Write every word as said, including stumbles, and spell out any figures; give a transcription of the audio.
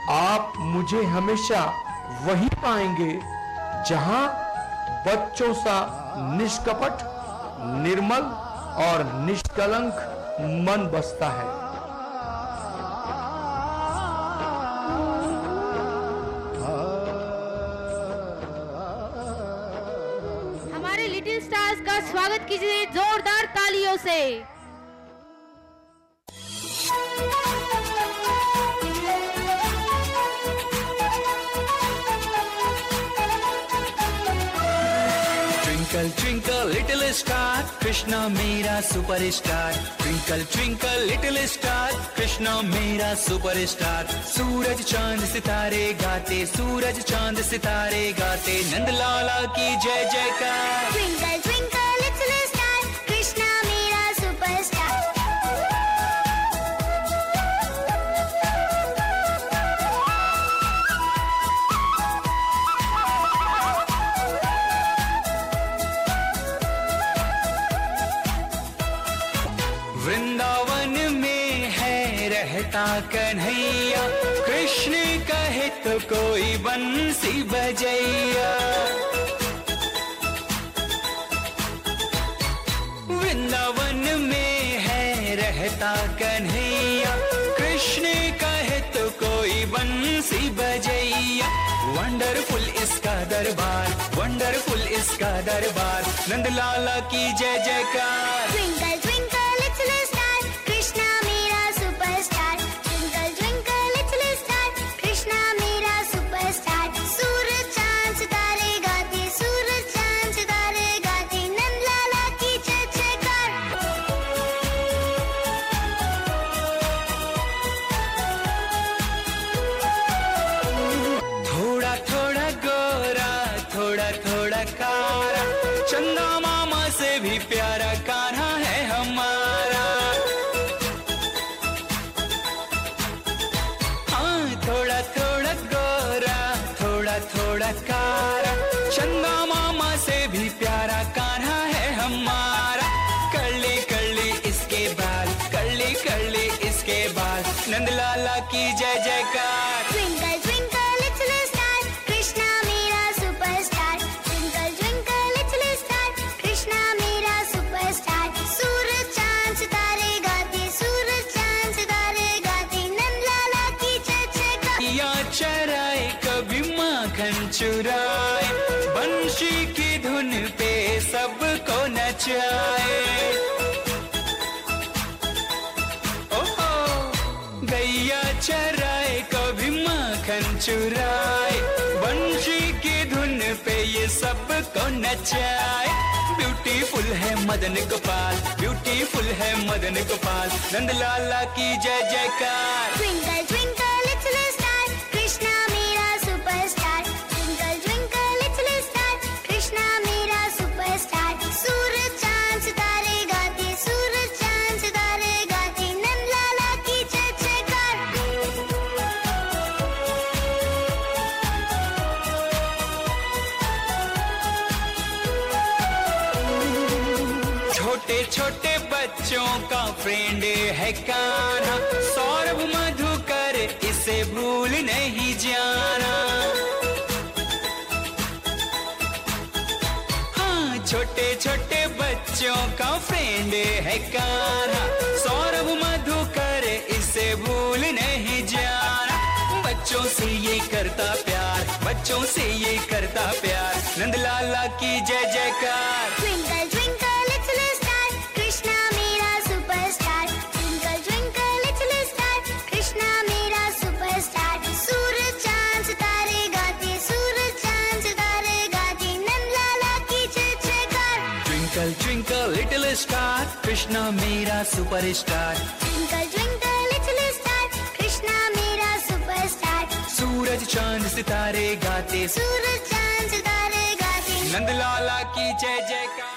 आप मुझे हमेशा वहीं पाएंगे जहां बच्चों सा निष्कपट, निर्मल और निष्कलंक मन बसता है। हमारे लिटिल स्टार्स का स्वागत कीजिए जोरदार तालियों से। Twinkle twinkle little star, Krishna मेरा superstar. Twinkle twinkle little star, Krishna मेरा सुपरस्टार। सूरज चांद सितारे गाते, सूरज चांद सितारे गाते, नंदलाला की जय जयकार। Twinkle twinkle little star, Krishna मेरा सुपरस्टार। वृंदावन में है रहता कन्हैया, कृष्ण कहे तो कोई बंसी बजैया। वृंदावन में है रहता कन्हैया, कृष्ण कहे तो कोई बंसी बजैया। वंडरफुल इसका दरबार, वंडरफुल इसका दरबार, नंदलाला की जय जयकार। Twinkle twinkle little star, Krishna मेरा superstar. Twinkle twinkle little star, Krishna मेरा सुपरस्टार। सूरज चांद सितारे गाते, सूरज चांद सितारे गाते, नंदलाला की जय जयकार। थोड़ा थोड़ा गोरा, थोड़ा थोड़ा कारा, चंदा मामा से भी प्यारा कान्हा है हमारा। हाँ, थोड़ा थोड़ा गोरा, थोड़ा थोड़ा कारा, चंदा मामा से भी प्यारा कान्हा है हमारा। कर्ली कर्ली इसके बाल, कर्ली कर्ली इसके बाल, नंदलाला की जय जयकार। Twinkle twinkle little star, Krishna मेरा superstar. Twinkle twinkle little star, Krishna मेरा सुपरस्टार। सूरज चांद सितारे गाते, सूरज चांद सितारे गाते, नंदलाला की जय जयकार। या चराए कभी माखन चुराए, बंशी की धुन पे सबको नचाए। ओहो, गैया चराए कभी माखन चुराए, बंशी की धुन पे ये सबको नचाए। ब्यूटीफुल है मदन गोपाल, ब्यूटीफुल है मदन गोपाल, नंदलाला की जय जयकार। Twinkle twinkle little star, Krishna मेरा superstar. Twinkle twinkle little star, Krishna मेरा सुपरस्टार। सूरज चांद सितारे गाते, सूरज चांद सितारे गाते, नंदलाला की जय जयकार। छोटे छोटे बच्चों का फ्रेंड है कान्हा, सौरभ मधुकर इसे भूल नहीं जाना। हाँ, छोटे छोटे बच्चों का फ्रेंड है कान्हा, सौरभ मधुकर इसे भूल नहीं जाना। बच्चों से ये करता प्यार, बच्चों से ये करता प्यार, नंदलाला की जय जयकार। Twinkle twinkle little star, Krishna मेरा superstar. Twinkle twinkle little star, Krishna मेरा सुपरस्टार। सूरज चांद सितारे गाते, सूरज चांद सितारे गाते, नंदलाला की जय जयकार। Twinkle twinkle little star, Krishna मेरा superstar. Twinkle twinkle little star, Krishna मेरा सुपरस्टार। सूरज चांद सितारे गाते, सूरज चांद सितारे गाते, नंदलाला की जय जयकार।